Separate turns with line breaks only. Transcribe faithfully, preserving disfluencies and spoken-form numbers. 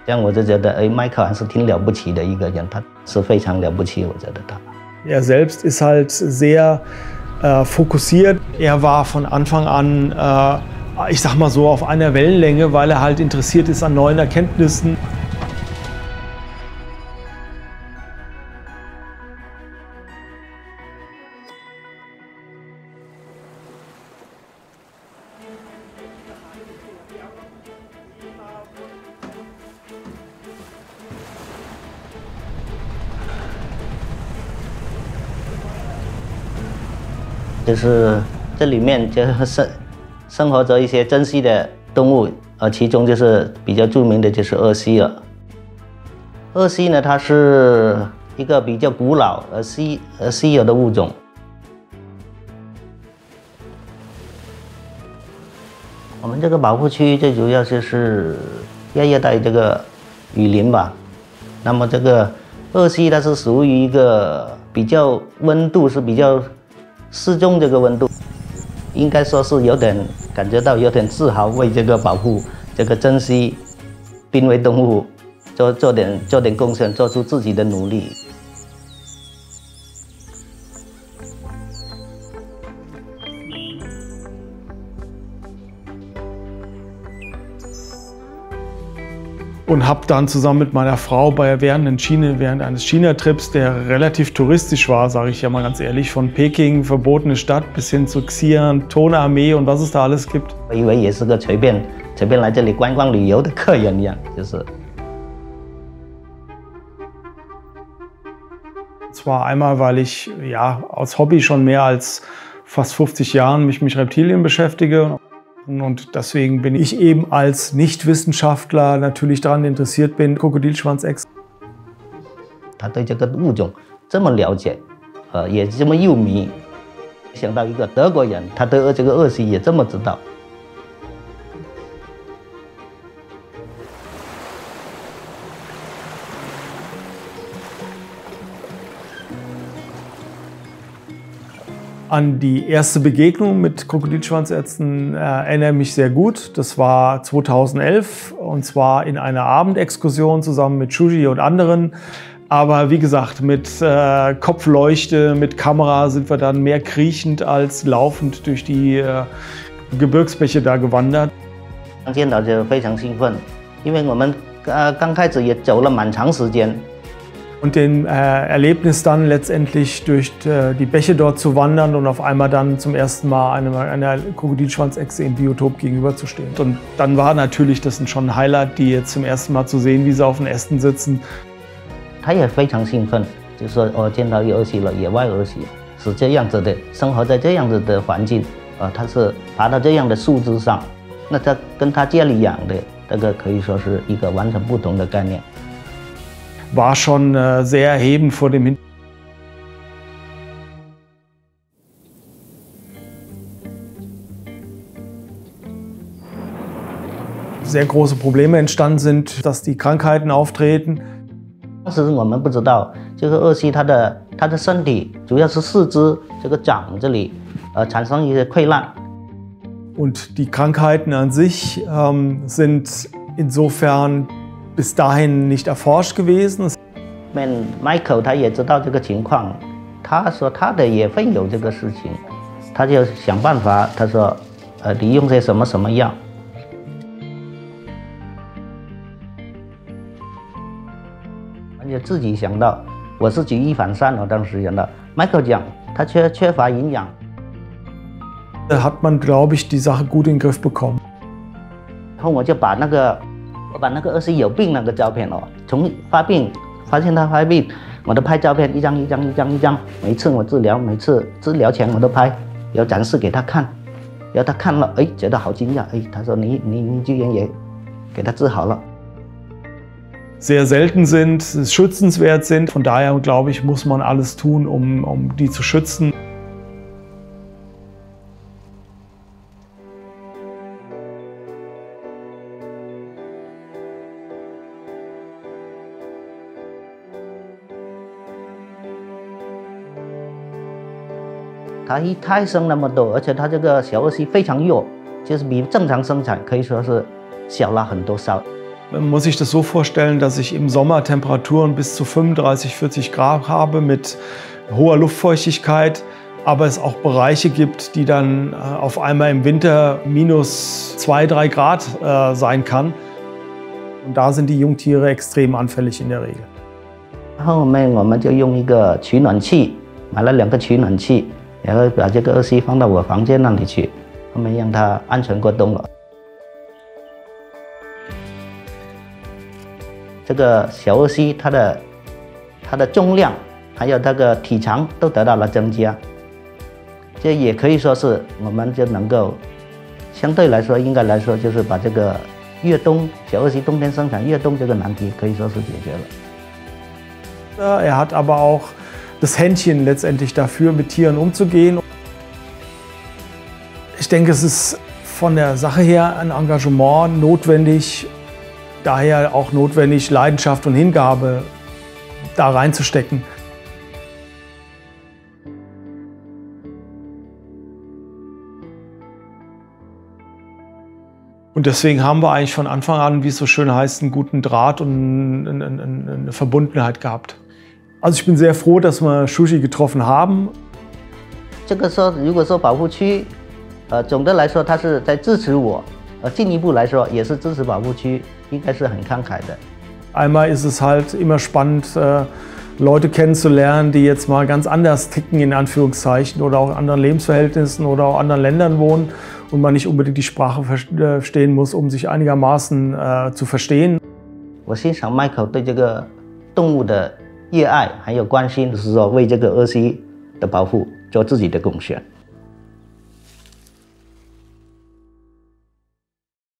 这样我就觉得，哎，迈克还是挺了不起的一个人，他是非常了不起，我觉得他。
Er selbst ist halt sehr äh, fokussiert. Er war von Anfang an, äh, ich sag mal so, auf einer Wellenlänge, weil er halt interessiert ist an neuen Erkenntnissen.
就是这里面就是生生活着一些珍稀的动物，呃，其中就是比较著名的就是鳄蜥了。鳄蜥呢，它是一个比较古老而稀而稀有的物种。我们这个保护区最主要就是亚热带这个雨林吧。那么这个鳄蜥它是属于一个比较温度是比较 适中这个温度，应该说是有点感觉到有点自豪，为这个保护这个珍稀濒危动物做做点做点贡献，做出自己的努力。
Und habe dann zusammen mit meiner Frau bei während, in China, während eines China-Trips, der relativ touristisch war, sage ich ja mal ganz ehrlich, von Peking, verbotene Stadt, bis hin zu Xi'an, Tonarmee und was es da alles gibt.
我以为也是个随便随便来这里观光旅游的客人一样，就是。
Zwar einmal, weil ich ja aus Hobby schon mehr als fast fünfzig Jahren mich mit Reptilien beschäftige. Und deswegen bin ich eben als Nichtwissenschaftler natürlich daran interessiert bin, Krokodilschwanzechsen.
他对这个物种这么了解，呃，也这么入迷。想到一个德国人，他对这个鳄蜥也这么知道。
An die erste Begegnung mit Krokodilschwanzärzten äh, erinnere ich mich sehr gut. Das war zweitausendelf und zwar in einer Abendexkursion zusammen mit Shuji und anderen. Aber wie gesagt, mit äh, Kopfleuchte, mit Kamera sind wir dann mehr kriechend als laufend durch die äh, Gebirgsbäche da gewandert.
见到就非常兴奋，因为我们呃刚开始也走了蛮长时间。
Und den äh, Erlebnis dann letztendlich durch äh, die Bäche dort zu wandern und auf einmal dann zum ersten Mal einer, einer Krokodilschwanzechse im Biotop gegenüberzustehen. Und dann war natürlich das schon ein Highlight, die jetzt zum ersten Mal zu sehen, wie sie auf den Ästen sitzen.
他也非常兴奋，就说哦，见到鳄蜥了，野外鳄蜥是这样子的，生活在这样子的环境，呃，它是爬到这样的树枝上，那它跟他家里养的这个可以说是一个完全不同的概念。
War schon äh, sehr erhebend vor dem Hintergrund. Sehr große Probleme entstanden sind, dass die Krankheiten auftreten.
当时我们不知道，就是鳄蜥它的它的身体主要是四肢这个掌这里，呃，产生一些溃烂。
Und die Krankheiten an sich ähm, sind insofern bis dahin nicht erforscht gewesen.
Michael 他也知道这个情况，他说他的也会有这个事情，他就想办法，他说，呃，你用些什么什么药。而且自己想到，我是举一反三，我当时想到 ，Michael 讲他缺缺乏营养。
Da hat man, glaube ich, die Sache gut in den Griff bekommen.
然后我就把那个。 我把那个鳄蜥有病那个照片哦，从发病发现他发病，我都拍照片，一张一张一张一张。每一次我治疗，每次治疗前我都拍，然后展示给他看，然后他看了，哎，觉得好惊讶，哎，他说你你你居然也给他治好了。
Sehr selten sind, schützenswert sind. Von daher glaube ich, muss man alles tun, um, um die zu schützen.
It 它一胎生那么多，而且它这个小鳄蜥非常弱，就是比正常生产可以说是小了很多，少
Man muss sich das so vorstellen, dass ich im Sommer Temperaturen bis zu fünfunddreißig, vierzig Grad habe mit hoher Luftfeuchtigkeit, aber es auch Bereiche gibt, die dann auf einmal im Winter minus zwei, drei Grad äh, sein kann. Und da sind die Jungtiere extrem anfällig in der Regel.
后面我们就用一个取暖器，买了两个取暖器，然后把这个鳄蜥放到我房间那里去，后面让它安全过冬了。这个小鳄蜥它的它的重量还有它的体长都得到了增加，这也可以说是我们就能够相对来说应该来说就是把这个越冬小鳄蜥冬天生产越冬这个难题可以说是解决了。
Er hat aber auch das Händchen letztendlich dafür, mit Tieren umzugehen. Ich denke, es ist von der Sache her ein Engagement notwendig, daher auch notwendig, Leidenschaft und Hingabe da reinzustecken. Und deswegen haben wir eigentlich von Anfang an, wie es so schön heißt, einen guten Draht und eine, eine, eine Verbundenheit gehabt. Also ich bin sehr froh, dass wir Shuji getroffen haben.
这个说，如果说保护区，呃，总的来说，它是在支持我，呃，进一步来说也是支持保护区，应该是很慷慨的。
Einmal ist es halt immer spannend, Leute kennenzulernen, die jetzt mal ganz anders ticken, in Anführungszeichen, oder auch in anderen Lebensverhältnissen oder auch anderen Ländern wohnen und man nicht unbedingt die Sprache verstehen muss, um sich einigermaßen äh, zu verstehen.
我欣赏 Michael 对这个动物的热爱还有关心，就是说为这个鳄蜥的保护做自己的贡献。